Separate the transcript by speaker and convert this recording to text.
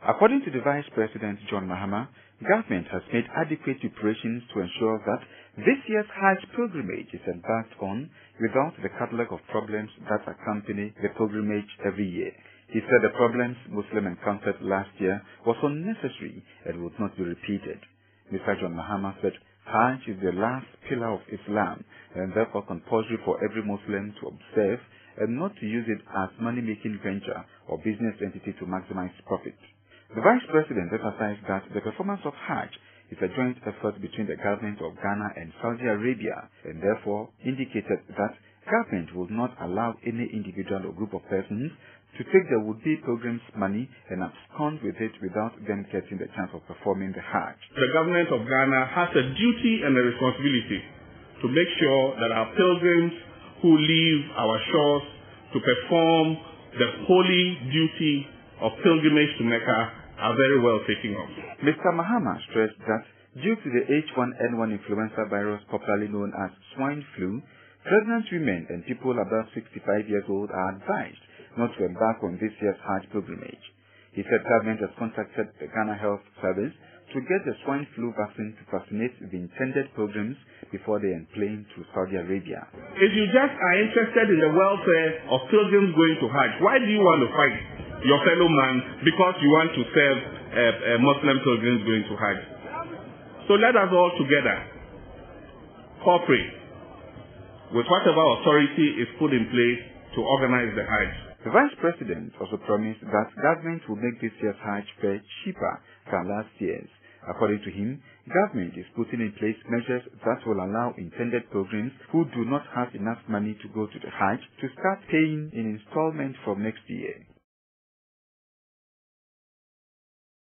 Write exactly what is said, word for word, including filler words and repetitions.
Speaker 1: According to the Vice President John Mahama, government has made adequate preparations to ensure that this year's Hajj pilgrimage is embarked on without the catalogue of problems that accompany the pilgrimage every year. He said the problems Muslims encountered last year was unnecessary and would not be repeated. Mister John Mahama said Hajj is the last pillar of Islam and therefore compulsory for every Muslim to observe and not to use it as money-making venture or business entity to maximize profit. The Vice President emphasized that the performance of Hajj is a joint effort between the government of Ghana and Saudi Arabia and therefore indicated that government would not allow any individual or group of persons to take the would-be pilgrims' money and abscond with it without them getting the chance of performing the Hajj.
Speaker 2: The government of Ghana has a duty and a responsibility to make sure that our pilgrims who leave our shores to perform the holy duty of pilgrimage to Mecca are very well taken of.
Speaker 1: Mister Mahama stressed that due to the H one N one influenza virus popularly known as swine flu, pregnant women and people above sixty-five years old are advised not to embark on this year's Hajj pilgrimage. He said government has contacted the Ghana Health Service to get the swine flu vaccine to vaccinate the intended pilgrims before they enplane to Saudi Arabia.
Speaker 2: If you just are interested in the welfare of pilgrims going to Hajj, why do you want to fight your fellow man because you want to serve uh, uh, Muslim pilgrims going to Hajj? So let us all together cooperate with whatever authority is put in place to organize the Hajj.
Speaker 1: The Vice President also promised that government will make this year's Hajj fare cheaper than last year's. According to him, government is putting in place measures that will allow intended pilgrims who do not have enough money to go to the Hajj to start paying in installments from next year.